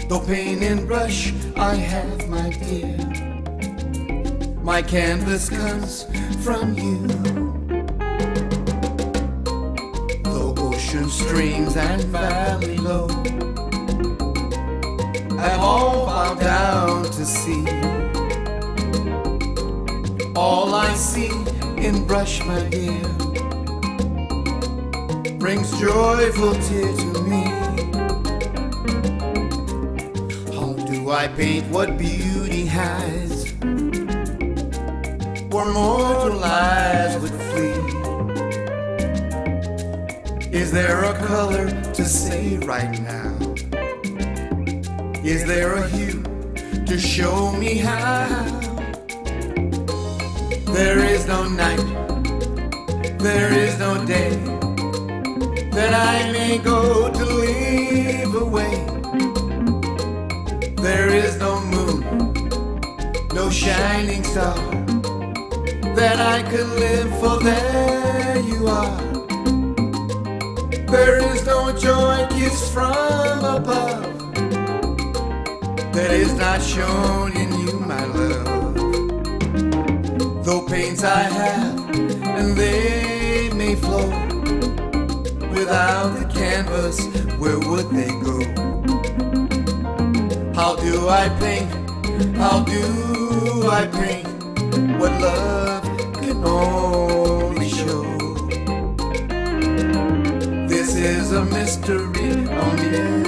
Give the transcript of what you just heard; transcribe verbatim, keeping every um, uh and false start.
Though paint and brush I have, my dear, my canvas comes from you. Though ocean streams and valley low have all bowed down to see, all I see in brush, my dear, brings joyful tear to me. How do I paint what beauty hides, where mortal eyes would flee? Is there a color to say right now? Is there a hue to show me how? There is no night, there is no day that I may go to leave away. There is no moon, no shining star that I could live for, there you are. There is no joy kiss from above that is not shown in you, my love. Though pains I have, and they may flow, without the canvas, where would they go? How do I paint, how do I paint what love can only show? This is a mystery, oh yeah.